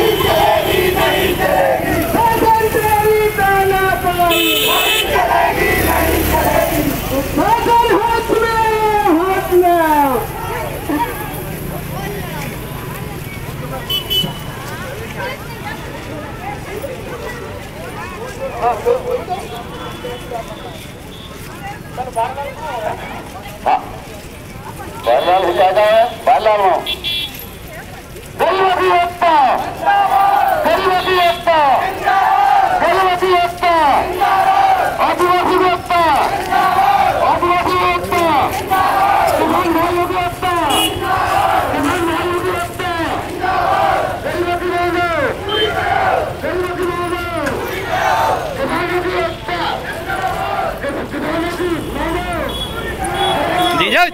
बालाल हुकादा है बालाल हो गलवती एकता गलवती एकता गलवती एकता आदिवासी एकता आदिवासी एकता किसान भाइयों की एकता किसान भाइयों की एकता गलवती लोगों गलवती लोगों किसानों की एकता किसानों की लोगों जीजा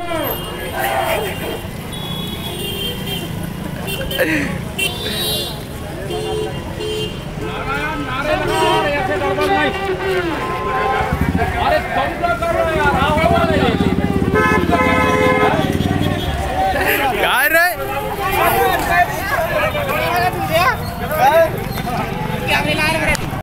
नारे लगा ऐसे गड़बड़ नहीं। अरे करो यार।